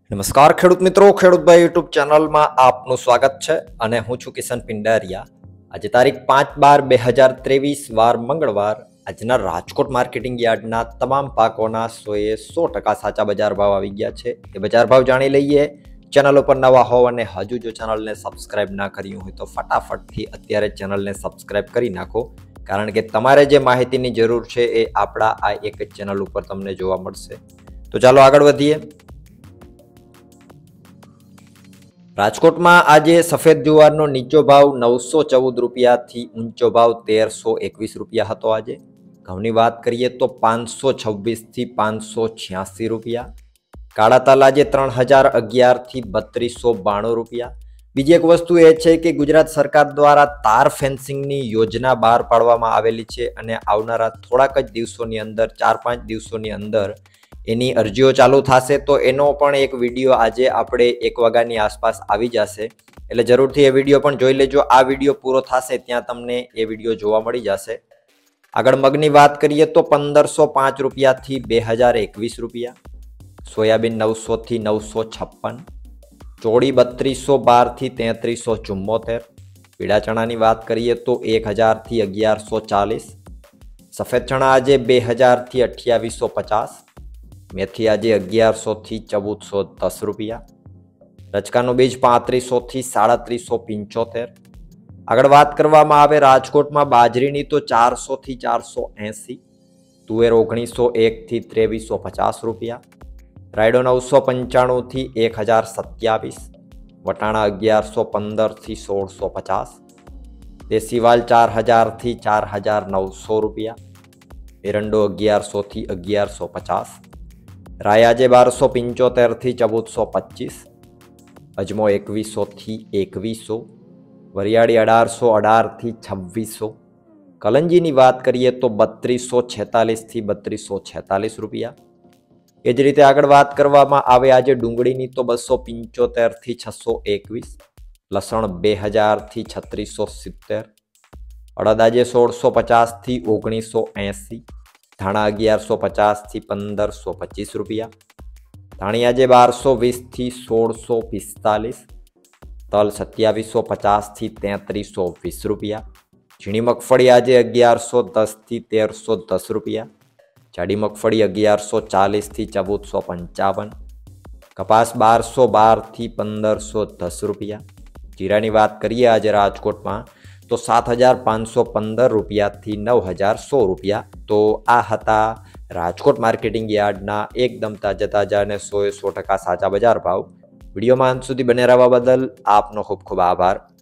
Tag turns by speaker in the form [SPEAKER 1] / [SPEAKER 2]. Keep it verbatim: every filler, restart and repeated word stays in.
[SPEAKER 1] નમસ્કાર ખેડૂત મિત્રો, ખેડૂતભાઈ યુટ્યુબ ચેનલમાં આપનું સ્વાગત છે અને હું છું કિશન પિંડારિયા। આજે તારીખ પાંચ બાર બે હજાર ત્રેવીસ વાર મંગળવાર આજના રાજકોટ માર્કેટિંગ યાર્ડના તમામ પાકોના સોએ સો ટકા સાચા બજાર ભાવ આવી ગયા છે। એ બજાર ભાવ જાણી લઈએ। ચેનલ ઉપર નવા હોવ અને હજુ જો ચેનલને સબસ્ક્રાઇબ ના કર્યું હોય તો ફટાફટથી અત્યારે ચેનલને સબસ્ક્રાઇબ કરી નાખો, કારણ કે તમારે જે માહિતીની જરૂર છે એ આપણા આ એક જ ચેનલ ઉપર તમને જોવા મળશે। તો ચાલો આગળ વધીએ। રાજકોટમાં આજે સફેદ જુવારનો નીચો ભાવ નવસો ચૌદ રૂપિયાથી ઊંચો ભાવ તેરસો એકવીસ રૂપિયા હતો। આજે ઘઉંની વાત કરીએ તો પાંચસો છવ્વીસથી પાંચસો છ્યાસી રૂપિયા। કાળા તલ આજે ત્રણ હજાર અગિયારથી બત્રીસો બાણું રૂપિયા। બીજી એક વસ્તુ એ છે કે ગુજરાત સરકાર દ્વારા તાર ફેન્સિંગની યોજના બહાર પાડવામાં આવેલી છે અને આવનારા થોડાક જ દિવસોની અંદર ચાર પાંચ દિવસોની અંદર એની અરજીઓ ચાલુ થશે। તો એનો પણ એક વિડીયો આજે આપણે એક વાગ્યાની આસપાસ આવી જશે, એટલે જરૂરથી એ વિડીયો પણ જોઈ લેજો। આ વિડીયો પૂરો થશે ત્યાં તમને એ વિડીયો જોવા મળી જશે। આગળ મગની વાત કરીએ તો પંદરસો પાંચ રૂપિયાથી બે હજાર એકવીસ રૂપિયા। સોયાબીન નવસોથી નવસો છપ્પન। ચોળી બત્રીસો બારથી તેત્રીસો ચુમ્મોતેર। પીળા ચણાની વાત કરીએ તો એક હજારથી અગિયારસો ચાલીસ। સફેદ ચણા આજે બે હજારથી અઠ્યાવીસો પચાસ। મેથી આજે અગિયારસોથી ચૌદસો દસ રૂપિયા। રચકાનું બીજ પાંત્રીસોથી સાડત્રીસો પંચોતેર। આગળ વાત કરવામાં આવે રાજકોટમાં બાજરીની તો ચારસોથી ચારસો એંસી। તુવેર ઓગણીસો એકથી ત્રેવીસો પચાસ રૂપિયા। રાયડો નવસો પંચાણુંથી એક હજાર સત્યાવીસ। વટાણા અગિયારસો પંદરથી સોળસો પચાસ। દેશી વાલ ચાર હજારથી ચાર હજાર નવસો રૂપિયા। એરંડો અગિયારસોથી અગિયારસો પચાસ। રાય આજે બારસો પંચોતેરથી ચૌદસો પચીસ। અજમો એકવીસોથી એકવીસો। વરિયાળી અઢારસો અઢારથી છવ્વીસો। કલંજીની વાત કરીએ તો બત્રીસો છેતાલીસથી બત્રીસો છેતાલીસ રૂપિયા। એ જ રીતે આગળ વાત કરવામાં આવે આજે ડુંગળીની તો બસો પંચોતેરથી છસો એકવીસ। લસણ બે હજારથી છત્રીસો સિત્તેર। અડદ આજે સોળસો પચાસથી ઓગણીસો એંસી। ધાણા અગિયારસો પચાસથી પંદરસો પચીસ રૂપિયા। ધાણી આજે બારસો વીસથી સોળસો પિસ્તાલીસ। તલ સત્યાવીસો પચાસથી તેત્રીસો વીસ રૂપિયા। ઝીણી મગફળી આજે અગિયારસો દસથી તેરસો દસ રૂપિયા। જાડી મગફળી અગિયારસો ચાલીસથી ચૌદસો પંચાવન। કપાસ બારસો બારથી પંદરસો દસ રૂપિયા। જીરાની વાત કરીએ આજે રાજકોટમાં તો સાત હજાર પાંચસો પંદર રૂપિયાથી નવ હજાર સો રૂપિયા। તો આ હતા રાજકોટ માર્કેટિંગ યાર્ડના એકદમ તાજા તાજા અને સો એ સો ટકા સાચા બજાર ભાવ। વિડીયોમાં અંત સુધી બને રહેવા બદલ આપનો ખૂબ ખૂબ આભાર।